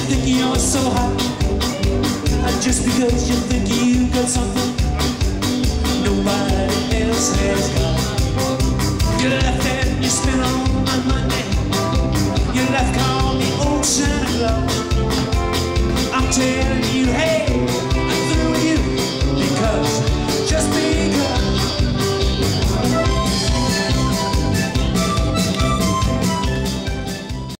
think you're so hot, and just because you think you got something nobody else has got. You left and you spent all my money. You left called me old Santa Claus. I'm telling you,